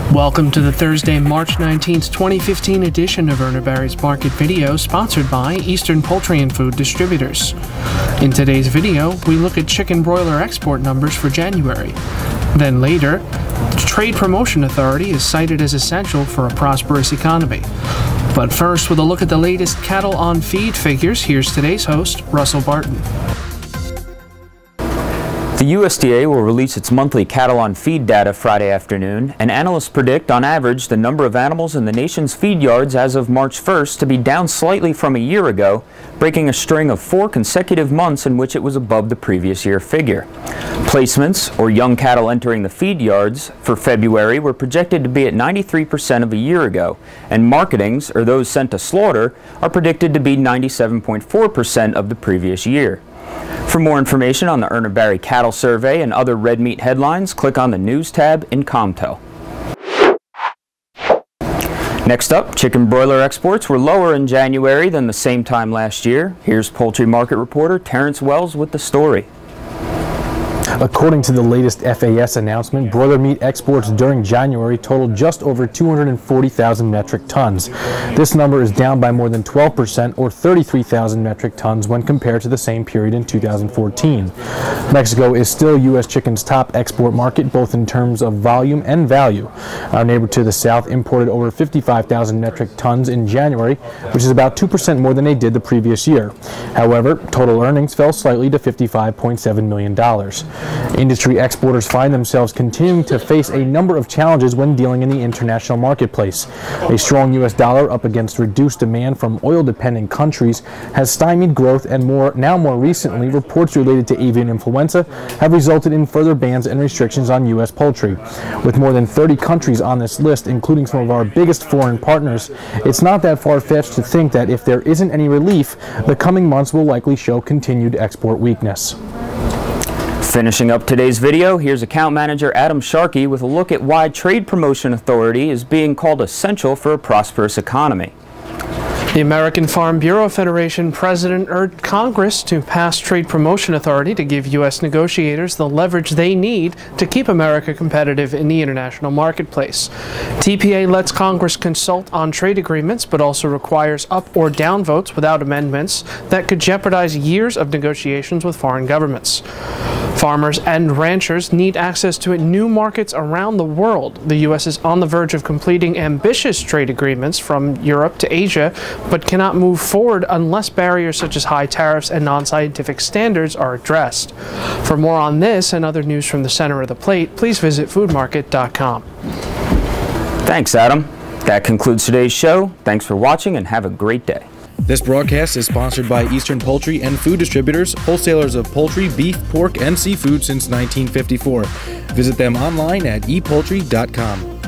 Welcome to the Thursday, March 19th, 2015 edition of Urner Barry's Market Video, sponsored by Eastern Poultry and Food Distributors. In today's video, we look at chicken broiler export numbers for January. Then later, the Trade Promotion Authority is cited as essential for a prosperous economy. But first, with a look at the latest cattle on feed figures, here's today's host, Russell Barton. The USDA will release its monthly cattle on feed data Friday afternoon, and analysts predict, on average, the number of animals in the nation's feed yards as of March 1st to be down slightly from a year ago, breaking a string of 4 consecutive months in which it was above the previous year figure. Placements, or young cattle entering the feed yards, for February were projected to be at 93% of a year ago, and marketings, or those sent to slaughter, are predicted to be 97.4% of the previous year. For more information on the Urner Barry Cattle Survey and other red meat headlines, click on the News tab in COMTEL. Next up, chicken broiler exports were lower in January than the same time last year. Here's poultry market reporter Terrence Wells with the story. According to the latest FAS announcement, broiler meat exports during January totaled just over 240,000 metric tons. This number is down by more than 12%, or 33,000 metric tons, when compared to the same period in 2014. Mexico is still U.S. chicken's top export market, both in terms of volume and value. Our neighbor to the south imported over 55,000 metric tons in January, which is about 2% more than they did the previous year. However, total earnings fell slightly to $55.7 million. Industry exporters find themselves continuing to face a number of challenges when dealing in the international marketplace. A strong U.S. dollar up against reduced demand from oil-dependent countries has stymied growth, and more recently, reports related to avian influenza have resulted in further bans and restrictions on U.S. poultry. With more than 30 countries on this list, including some of our biggest foreign partners, it's not that far-fetched to think that if there isn't any relief, the coming months will likely show continued export weakness. Finishing up today's video, here's account manager Adam Sharkey with a look at why Trade Promotion Authority is being called essential for a prosperous economy. The American Farm Bureau Federation president urged Congress to pass Trade Promotion Authority to give U.S. negotiators the leverage they need to keep America competitive in the international marketplace. TPA lets Congress consult on trade agreements, but also requires up or down votes without amendments that could jeopardize years of negotiations with foreign governments. Farmers and ranchers need access to new markets around the world. The U.S. is on the verge of completing ambitious trade agreements from Europe to Asia, but cannot move forward unless barriers such as high tariffs and non-scientific standards are addressed. For more on this and other news from the center of the plate, please visit foodmarket.com. Thanks, Adam. That concludes today's show. Thanks for watching and have a great day. This broadcast is sponsored by Eastern Poultry and Food Distributors, wholesalers of poultry, beef, pork, and seafood since 1954. Visit them online at epoultry.com.